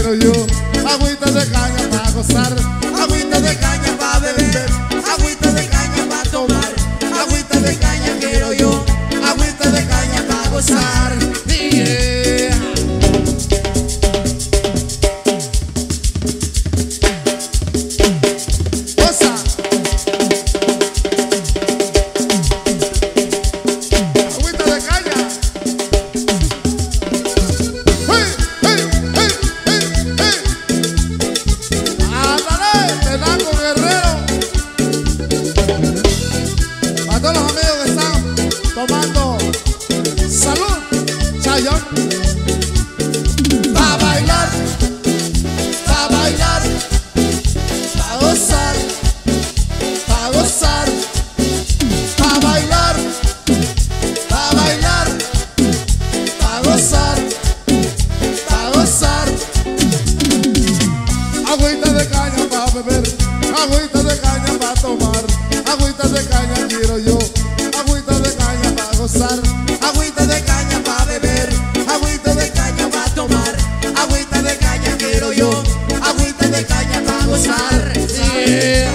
quiero yo. Agüita de caña para gozar, agüita de caña para beber, agüita de caña para tomar, agüita de caña quiero yo, agüita de caña para gozar. Yeah. Goza. Agüita de caña. Hey, hey, hey, hey, hey. Ándale, Tenaco Guerrero. Para todos los amigos que están tomando salud, Chayón. Pa' bailar, pa' bailar, pa' gozar, pa' gozar, pa' bailar, pa' bailar, pa' gozar, pa' gozar. Agüita de caña pa' beber, agüita de caña pa' tomar, agüita de caña quiero yo, agüita de caña pa' gozar, agüita de caña pa' beber, agüita de caña pa' tomar, agüita de caña quiero yo, agüita de caña pa' gozar. Yeah.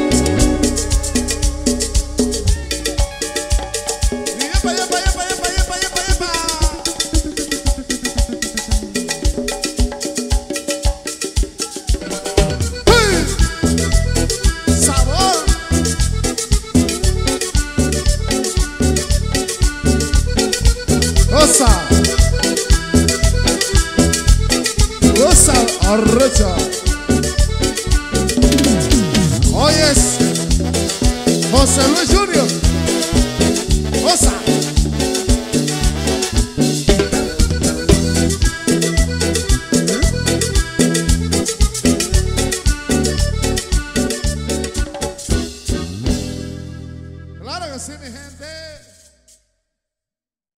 Yepa, yepa, yepa, yepa, yepa, yepa, yepa. ¡Hey! Sabor. Goza. Goza arrecha. Hoy es José Luis Junior.